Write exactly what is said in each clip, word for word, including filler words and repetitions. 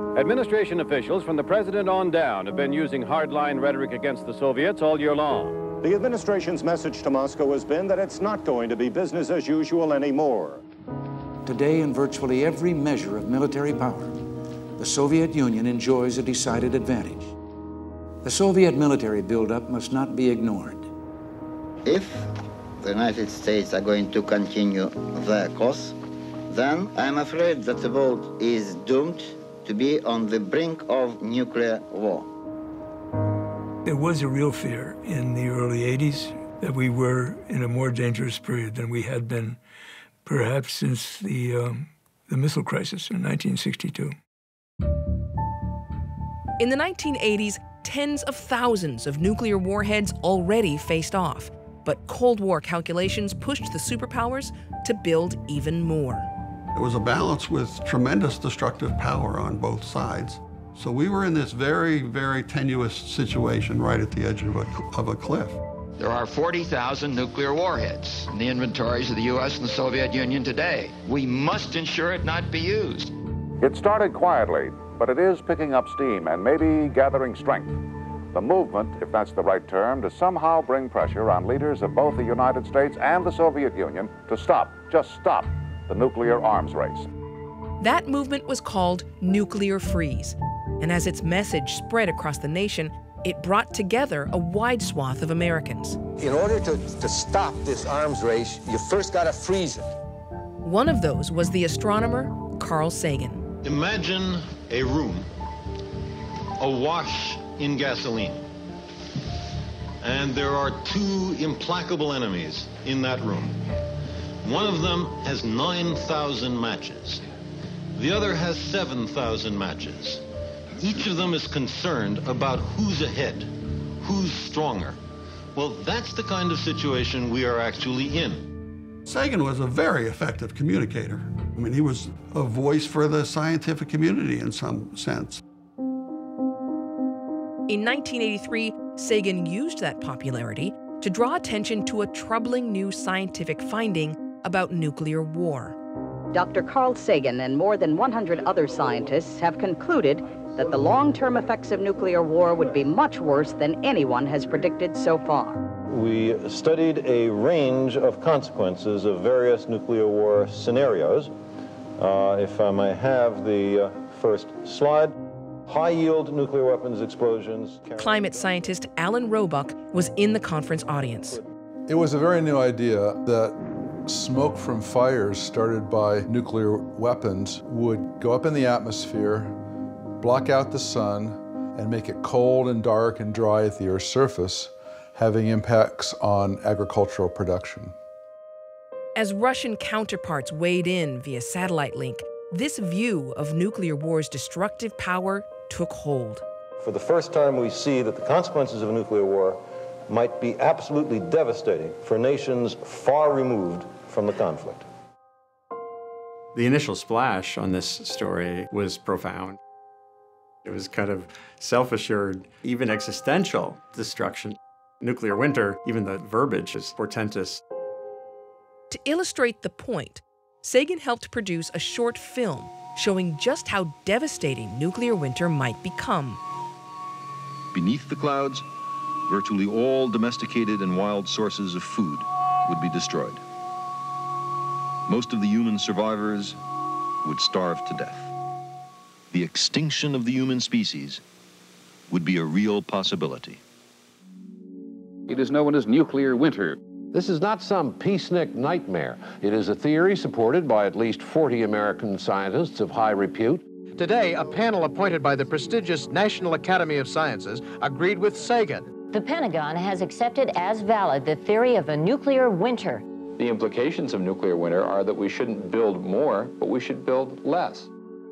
Administration officials from the president on down have been using hardline rhetoric against the Soviets all year long. The administration's message to Moscow has been that it's not going to be business as usual anymore. Today, in virtually every measure of military power, the Soviet Union enjoys a decided advantage. The Soviet military buildup must not be ignored. If the United States are going to continue their course, then I'm afraid that the world is doomed to be on the brink of nuclear war. There was a real fear in the early eighties that we were in a more dangerous period than we had been perhaps since the, um, the missile crisis in nineteen sixty-two. In the nineteen eighties, tens of thousands of nuclear warheads already faced off, but Cold War calculations pushed the superpowers to build even more. It was a balance with tremendous destructive power on both sides. So we were in this very, very tenuous situation right at the edge of a, of a cliff. There are forty thousand nuclear warheads in the inventories of the U S and the Soviet Union today. We must ensure it not be used. It started quietly, but it is picking up steam and maybe gathering strength. The movement, if that's the right term, to somehow bring pressure on leaders of both the United States and the Soviet Union to stop, just stop, the nuclear arms race. That movement was called Nuclear Freeze, and as its message spread across the nation, it brought together a wide swath of Americans. In order to, to stop this arms race, you first got to freeze it. One of those was the astronomer Carl Sagan. Imagine a room awash in gasoline, and there are two implacable enemies in that room. One of them has nine thousand matches. The other has seven thousand matches. Each of them is concerned about who's ahead, who's stronger. Well, that's the kind of situation we are actually in. Sagan was a very effective communicator. I mean, he was a voice for the scientific community in some sense. In nineteen eighty-three, Sagan used that popularity to draw attention to a troubling new scientific finding about nuclear war. Doctor Carl Sagan and more than one hundred other scientists have concluded that the long-term effects of nuclear war would be much worse than anyone has predicted so far. We studied a range of consequences of various nuclear war scenarios. Uh, if I may have the uh, first slide. High-yield nuclear weapons explosions. Climate scientist Alan Roebuck was in the conference audience. It was a very new idea that smoke from fires started by nuclear weapons would go up in the atmosphere, block out the sun, and make it cold and dark and dry at the Earth's surface, having impacts on agricultural production. As Russian counterparts weighed in via satellite link, this view of nuclear war's destructive power took hold. For the first time, we see that the consequences of a nuclear war might be absolutely devastating for nations far removed from the conflict. The initial splash on this story was profound. It was kind of self-assured, even existential destruction. Nuclear winter, even the verbiage is portentous. To illustrate the point, Sagan helped produce a short film showing just how devastating nuclear winter might become. Beneath the clouds, virtually all domesticated and wild sources of food would be destroyed. Most of the human survivors would starve to death. The extinction of the human species would be a real possibility. It is known as nuclear winter. This is not some peacenik nightmare. It is a theory supported by at least forty American scientists of high repute. Today, a panel appointed by the prestigious National Academy of Sciences agreed with Sagan. The Pentagon has accepted as valid the theory of a nuclear winter. The implications of nuclear winter are that we shouldn't build more, but we should build less.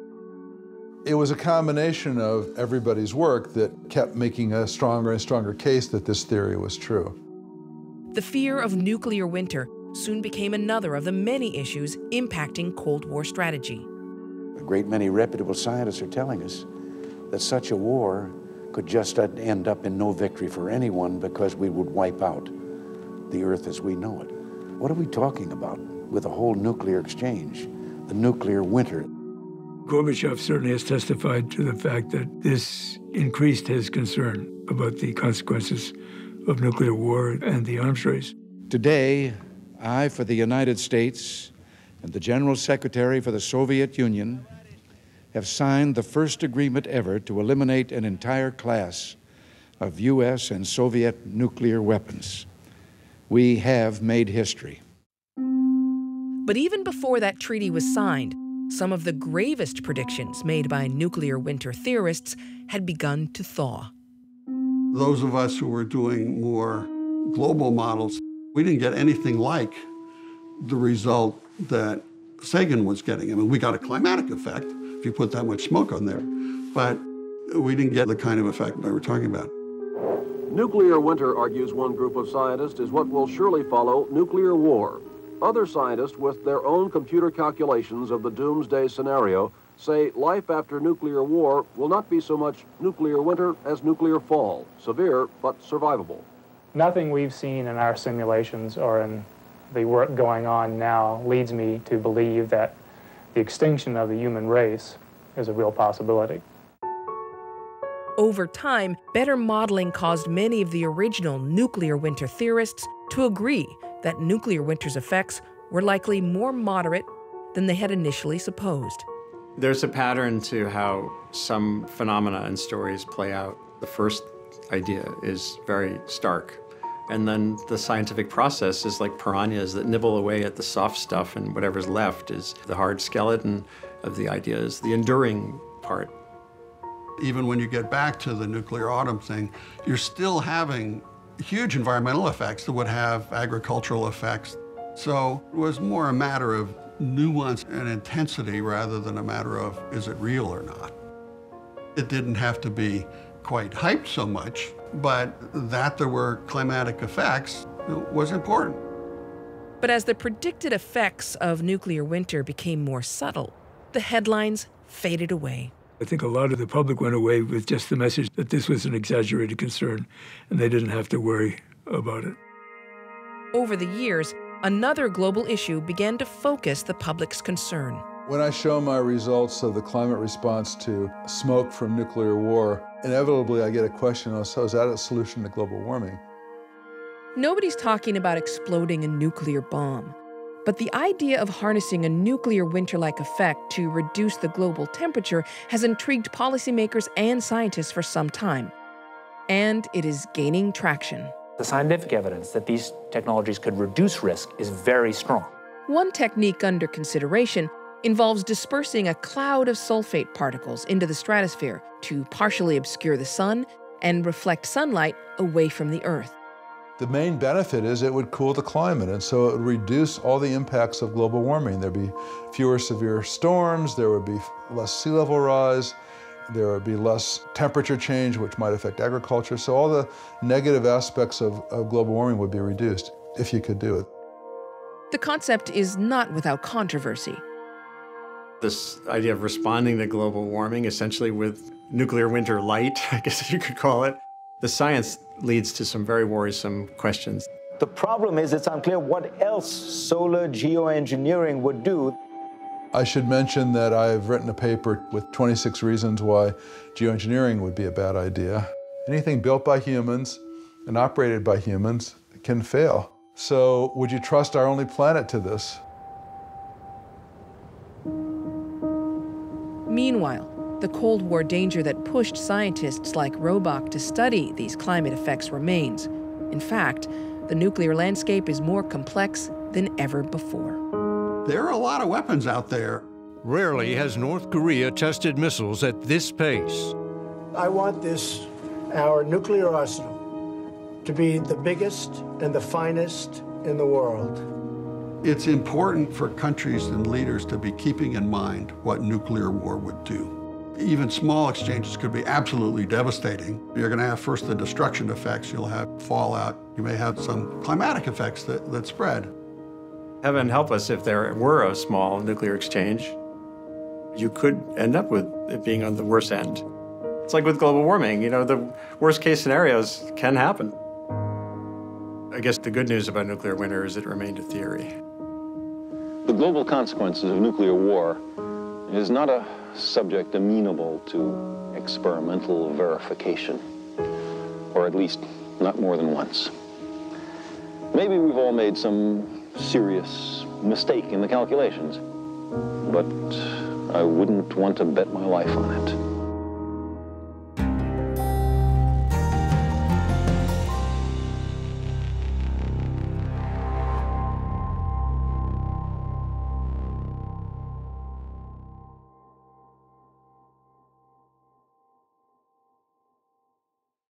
It was a combination of everybody's work that kept making a stronger and stronger case that this theory was true. The fear of nuclear winter soon became another of the many issues impacting Cold War strategy. A great many reputable scientists are telling us that such a war could just end up in no victory for anyone because we would wipe out the Earth as we know it. What are we talking about with the whole nuclear exchange, the nuclear winter? Gorbachev certainly has testified to the fact that this increased his concern about the consequences of nuclear war and the arms race. Today, I, for the United States, and the General Secretary for the Soviet Union, have signed the first agreement ever to eliminate an entire class of U S and Soviet nuclear weapons. We have made history. But even before that treaty was signed, some of the gravest predictions made by nuclear winter theorists had begun to thaw. Those of us who were doing more global models, we didn't get anything like the result that Sagan was getting. I mean, we got a climatic effect if you put that much smoke on there, but we didn't get the kind of effect that we're talking about. Nuclear winter, argues one group of scientists, is what will surely follow nuclear war. Other scientists, with their own computer calculations of the doomsday scenario, say life after nuclear war will not be so much nuclear winter as nuclear fall, severe but survivable. Nothing we've seen in our simulations or in the work going on now leads me to believe that the extinction of the human race is a real possibility. Over time, better modeling caused many of the original nuclear winter theorists to agree that nuclear winter's effects were likely more moderate than they had initially supposed. There's a pattern to how some phenomena and stories play out. The first idea is very stark, and then the scientific process is like piranhas that nibble away at the soft stuff, and whatever's left is the hard skeleton of the ideas, the enduring part. Even when you get back to the nuclear autumn thing, you're still having huge environmental effects that would have agricultural effects. So it was more a matter of nuance and intensity rather than a matter of, is it real or not? It didn't have to be quite hyped so much, but that there were climatic effects was important. But as the predicted effects of nuclear winter became more subtle, the headlines faded away. I think a lot of the public went away with just the message that this was an exaggerated concern and they didn't have to worry about it. Over the years, another global issue began to focus the public's concern. When I show my results of the climate response to smoke from nuclear war, inevitably I get a question, oh, so is that a solution to global warming? Nobody's talking about exploding a nuclear bomb. But the idea of harnessing a nuclear winter-like effect to reduce the global temperature has intrigued policymakers and scientists for some time. And it is gaining traction. The scientific evidence that these technologies could reduce risk is very strong. One technique under consideration involves dispersing a cloud of sulfate particles into the stratosphere to partially obscure the sun and reflect sunlight away from the Earth. The main benefit is it would cool the climate, and so it would reduce all the impacts of global warming. There'd be fewer severe storms, there would be less sea level rise, there would be less temperature change, which might affect agriculture. So all the negative aspects of, of global warming would be reduced if you could do it. The concept is not without controversy. This idea of responding to global warming essentially with nuclear winter light, I guess you could call it, the science leads to some very worrisome questions. The problem is it's unclear what else solar geoengineering would do. I should mention that I've written a paper with twenty-six reasons why geoengineering would be a bad idea. Anything built by humans and operated by humans can fail. So would you trust our only planet to this? Meanwhile, the Cold War danger that pushed scientists like Roebuck to study these climate effects remains. In fact, the nuclear landscape is more complex than ever before. There are a lot of weapons out there. Rarely has North Korea tested missiles at this pace. I want this, our nuclear arsenal, to be the biggest and the finest in the world. It's important for countries and leaders to be keeping in mind what nuclear war would do. Even small exchanges could be absolutely devastating. You're going to have first the destruction effects, you'll have fallout, you may have some climatic effects that, that spread. Heaven help us if there were a small nuclear exchange. You could end up with it being on the worst end. It's like with global warming, you know, the worst case scenarios can happen. I guess the good news about nuclear winter is it remained a theory. The global consequences of nuclear war is not a subject amenable to experimental verification, or at least not more than once. Maybe we've all made some serious mistake in the calculations, but I wouldn't want to bet my life on it.